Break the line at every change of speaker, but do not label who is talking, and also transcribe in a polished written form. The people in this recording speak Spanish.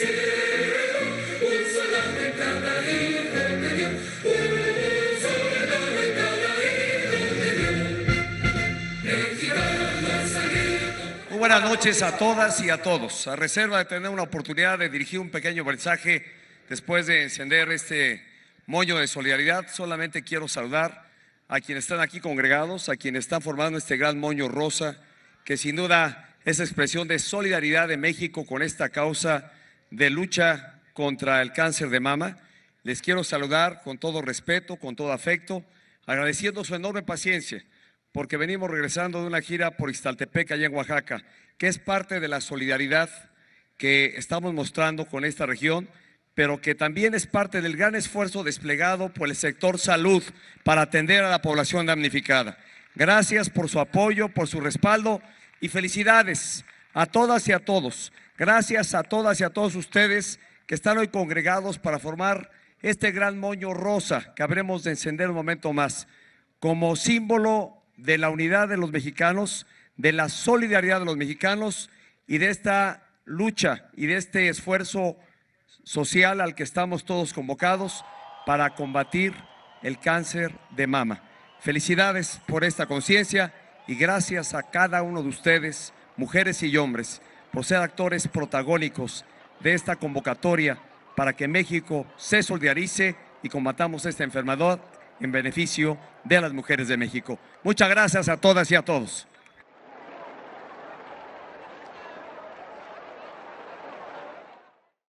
Muy buenas noches a todas y a todos. A reserva de tener una oportunidad de dirigir un pequeño mensaje después de encender este moño de solidaridad, solamente quiero saludar a quienes están aquí congregados, a quienes están formando este gran moño rosa, que sin duda es expresión de solidaridad de México con esta causa de lucha contra el cáncer de mama. Les quiero saludar con todo respeto, con todo afecto, agradeciendo su enorme paciencia, porque venimos regresando de una gira por Ixtaltepec, allá en Oaxaca, que es parte de la solidaridad que estamos mostrando con esta región, pero que también es parte del gran esfuerzo desplegado por el sector salud para atender a la población damnificada. Gracias por su apoyo, por su respaldo y felicidades a todas y a todos. Gracias a todas y a todos ustedes que están hoy congregados para formar este gran moño rosa que habremos de encender un momento más, como símbolo de la unidad de los mexicanos, de la solidaridad de los mexicanos y de esta lucha y de este esfuerzo social al que estamos todos convocados para combatir el cáncer de mama. Felicidades por esta conciencia y gracias a cada uno de ustedes, mujeres y hombres, por ser actores protagónicos de esta convocatoria para que México se solidarice y combatamos esta enfermedad en beneficio de las mujeres de México. Muchas gracias a todas y a todos.